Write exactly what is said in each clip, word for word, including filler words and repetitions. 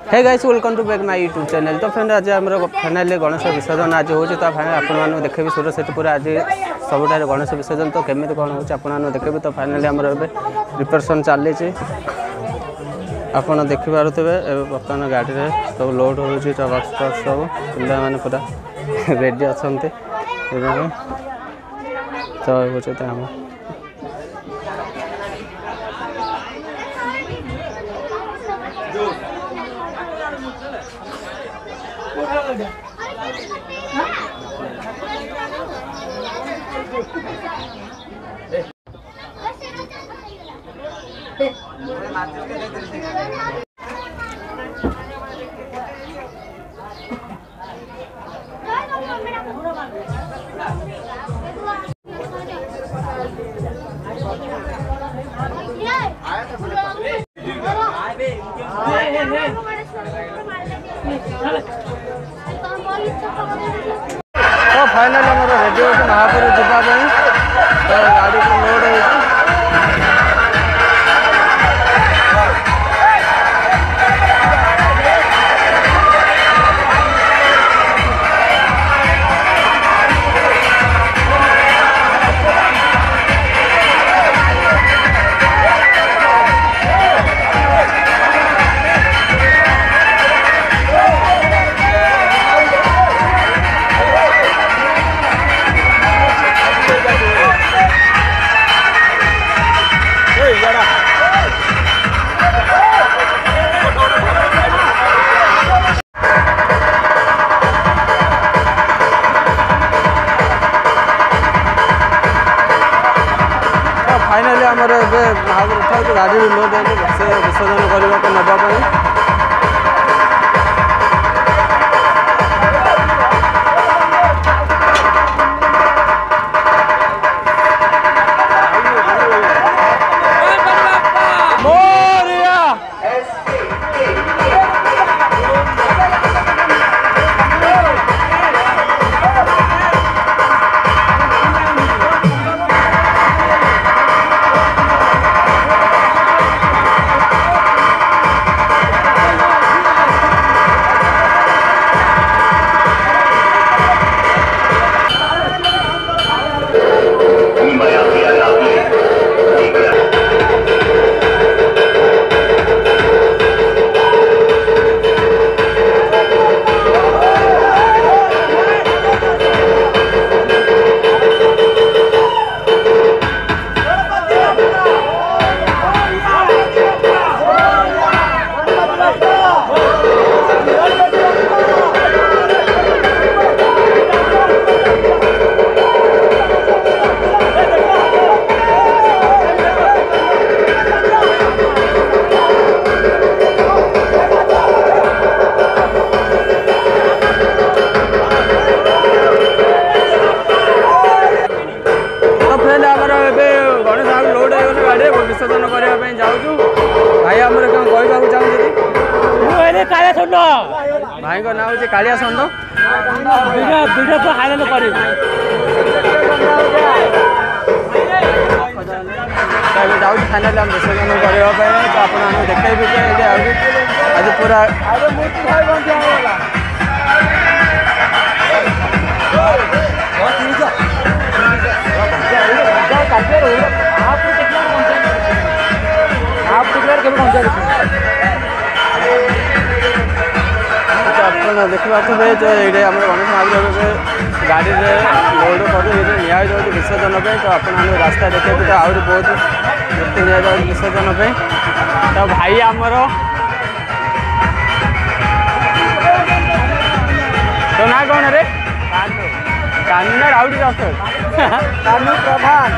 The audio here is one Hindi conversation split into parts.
Hey guys welcome to back my YouTube channel. तो फ्रेंड आज आम फाइनाली गणेश विसर्जन आज हो तो फाइनाल आपको देखेबी सुरसेतुपुर आज सबुठ गणेश विसर्जन तो केमी कौन हो देखेबी। तो फाइनाली आमर ए प्रिपरेसन चली आप देखिपे बर्तमान गाड़ी में सब लोड हो बक्स बक्स सब पिला मैंने पूरा रेडी अच्छा तो आम तो फाइनल रेडी हो महापुर जावाई तो गाड़ी लोड हो फाइनाली आमर ए महापुर उठा गाड़ी लोड से विसर्जन करने को नापी विसर्जन करने जाऊँ भाई आम कौन कहवाक चाहूँगी भाई का ना हूँ कालिया षंड जाऊँ फाइनाली आम विसर्जन करने तो आप देखे आज पूरा आप देखिए तो ये आम गणेश महापुर गाड़ी में लोड कर नि विसर्जन तो आप रास्ता देखिए तो आहरी बहुत मूर्ति नि विसर्जन तो भाई आमर तो ना कौन रे कान्ना राउडी कानू प्रधान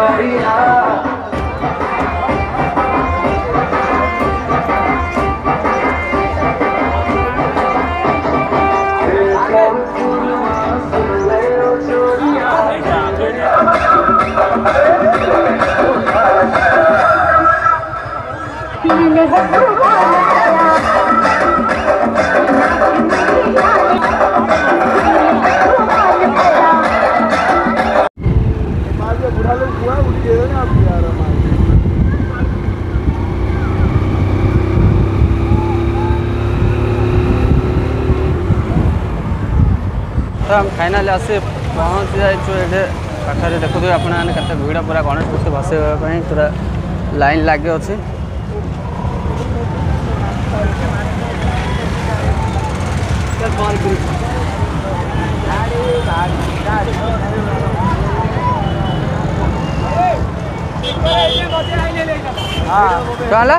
तो हम फाइनाल आसी पहुँच जाइए पाखे देखुए आपने केते भिड़ पूरा गणेश मूर्ति भसैवाई पूरा लाइन लगे अच्छे। कहला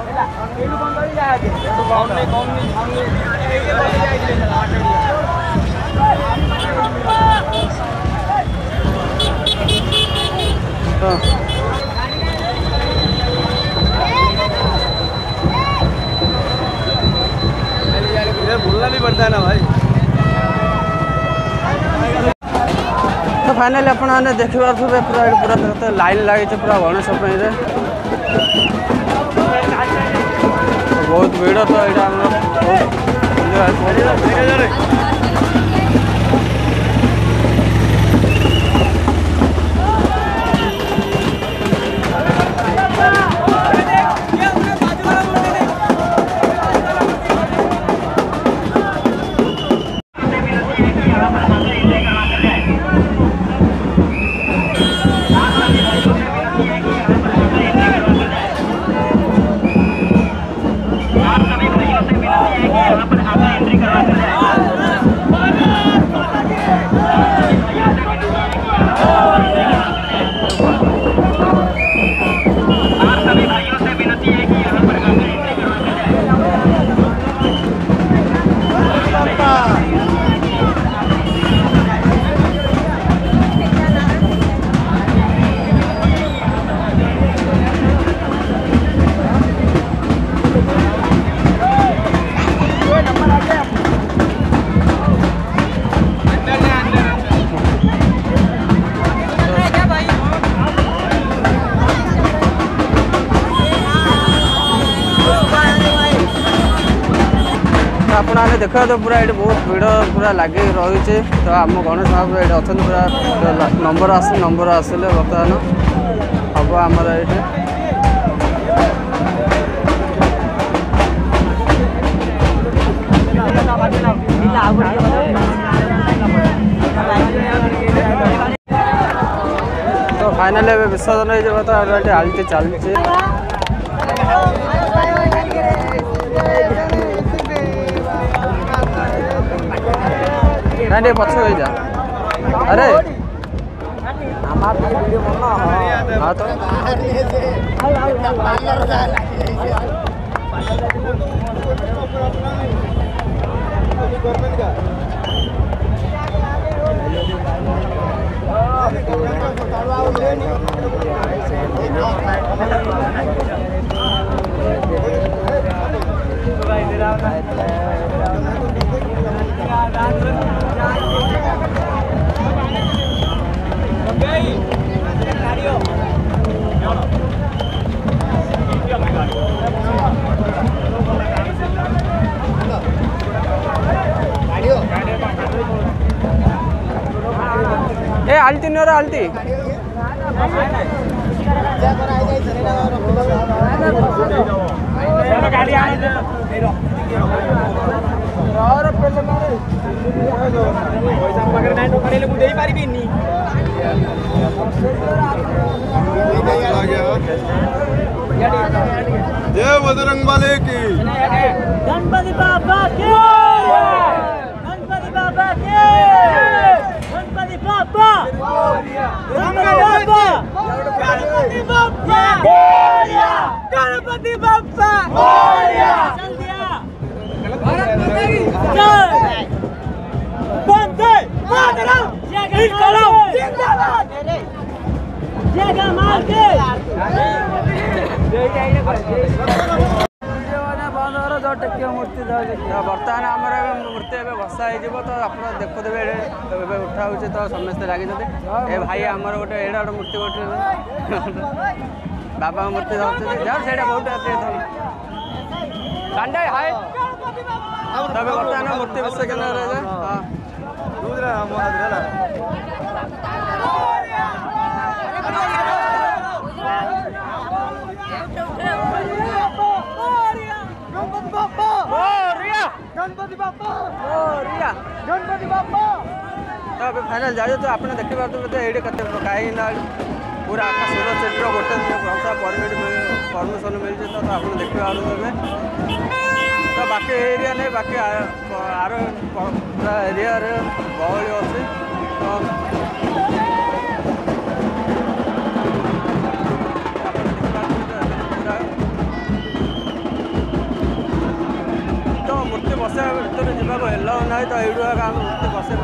बोलना भी पड़ता है ना भाई। तो फाइनाली आपने देखि पारे पूरा पूरा लाइन लगी पूरा गणेश बहुत भीड़ तो यहाँ आपने देखा तो पूरा ये बहुत भीड़ पूरा लगे रही। तो आम गणेश महाप्रभु ये अच्छा पूरा नंबर आस नंबर आसिले बर्तमान हम आमर ये तो फाइनाल विसर्जन हो तो आलती चलती नहीं पछ हो जा। अरे हाँ तो ए आलती न आलती जय बजरंग बली की, गणपति बाबा की, गणपति बाबा की, गणपति बाबा, गणपति बाबा, गणपति बाबा, गणपति बाबा, चल दिया। भारत माता की जय। वंदे मातरम, जिंदाबाद। जगह मार के बर्तमान आमर मूर्ति ए बसा हो तो आप देखुवे उठा हो तो समस्ते लगे ए भाई आमर गोटे एडा गोटे मूर्ति गोटे बाबा मूर्ति जाओ से बहुत हाय तब बर्तमान मूर्ति विसर्जन गणपति बापा गणपति बापा तो अब फाइनल जाए तो आप देखिए ये कहीं पूरा आकाश यूनिवर्सिटी गोटे भाषा परमिशन मिलती तो आप देखिए तो बाकी एरिया नहीं बाकी आर पूरा एरिया गहली अच्छी तो मूर्ति बसा भर जावाक एलाउ ना तो यू आम मूर्ति बस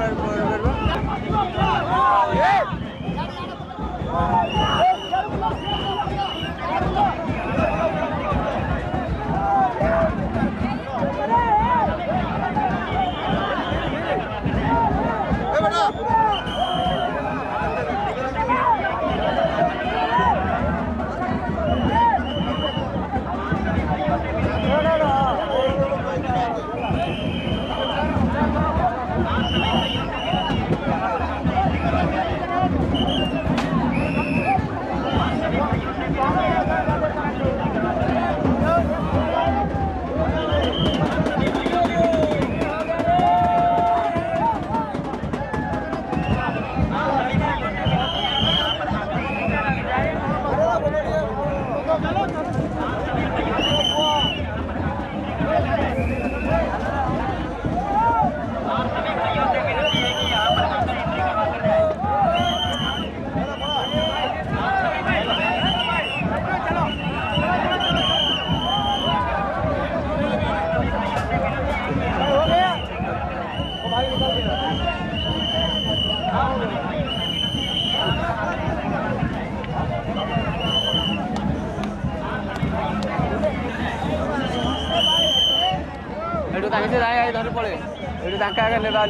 धर पड़े ये आगे ने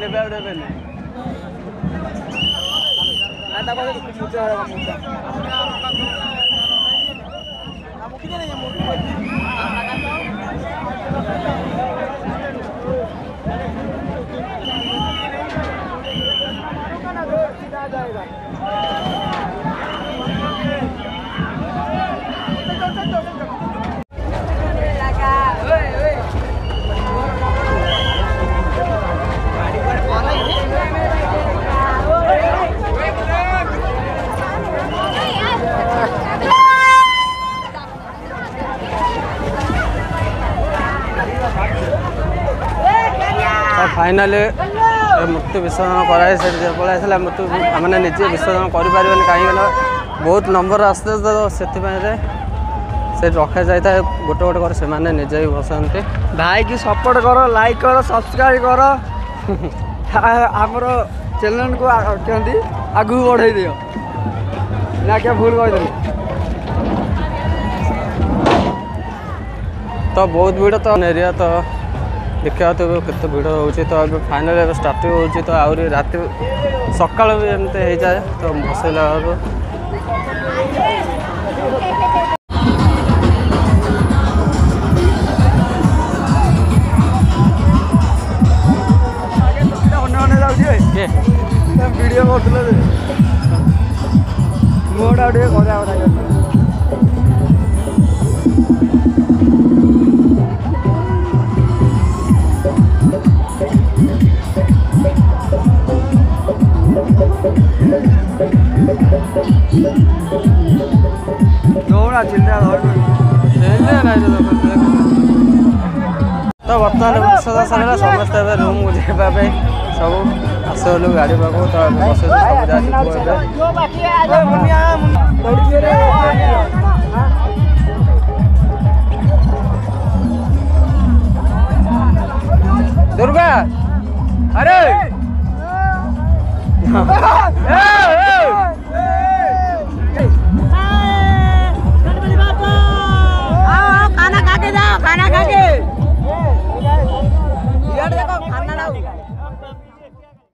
फाइनाली मूर्ति विसर्जन कराए पड़ा मूर्ति मैंने निजे विसर्जन कर कहीं बहुत नंबर आसते तो से रखा जाए गोटे गोटे कर से निजे ही बसती भाई की सपोर्ट करो लाइक करो सब्सक्राइब करो आमर चैनल को कहती आगू बढ़े दियो ना क्या भूल कर तो बहुत भीड़ तो एरिया तो देखा तो केते भीड़ होची तो अब फाइनल स्टार्ट होची तो आउरी राति सकाळ भी एमते हो जाए तो बसैला वीडियो कर मोटा घर तो बर्तमान विसर्जन सर समस्ते रूम को जावाई सब आसलु गाड़ी पाक तो बस दुर्गा अरे